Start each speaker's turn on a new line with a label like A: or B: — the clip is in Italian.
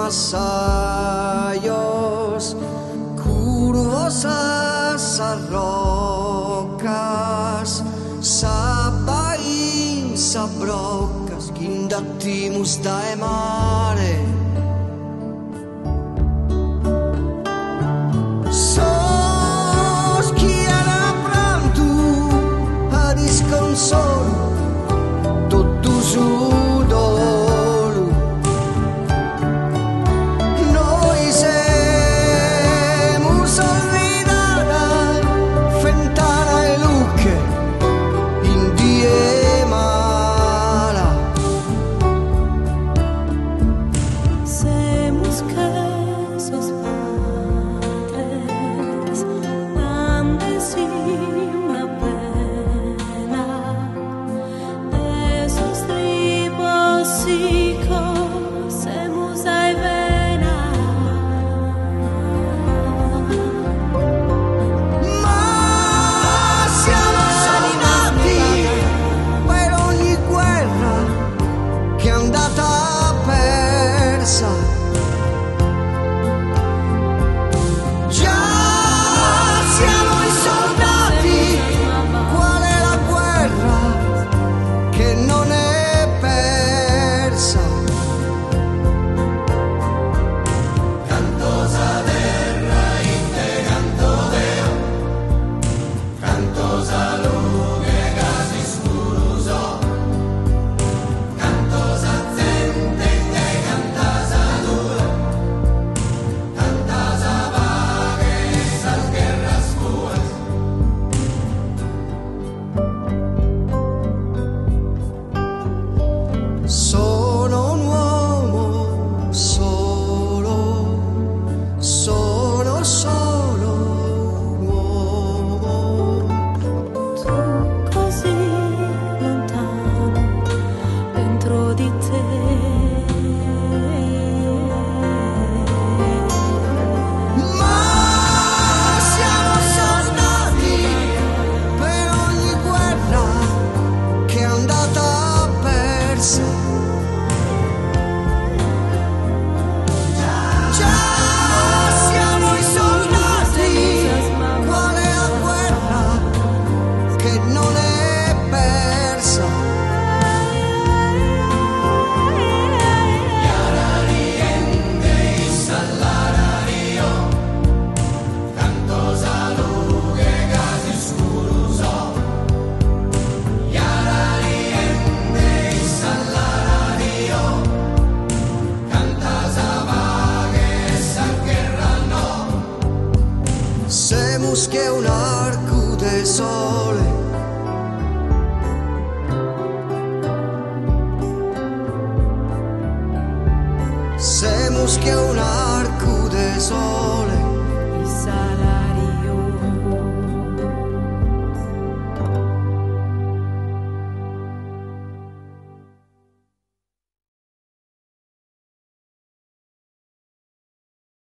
A: masayos, curvos a rocas, sabain sabrocas, gindattimus dae mare. Sos chi era prantu a disconsolo, tutto sudolo. Noi siamo solvidata, fentana e lucche, in die mala.
B: Semus que sos padres, dande sin la pena, esos tribos hijos semus ai vena.
A: Ma siamo soldati per ogni guerra che è andata persa. Già siamo i soldati, qual è la guerra che non è persa? Cantosa terra in te canto deo, cantosa luce casi scuruso, cantosa gente in te cantasa duro, cantasa vague esas guerras cuas. Sono un uomo solo, sono solo un uomo.
B: Tu così lontano dentro di te.
A: Ma siamo soldati per ogni guerra che è andata persa. Già siamo i soldati, qual è la guerra che non è persa? Yarariende Salarario, cantosa luce casi scuruso. Yarariende Salarario, cantasa vague esa guerra no. Semus che un arco de sole, semus che un arco de sole.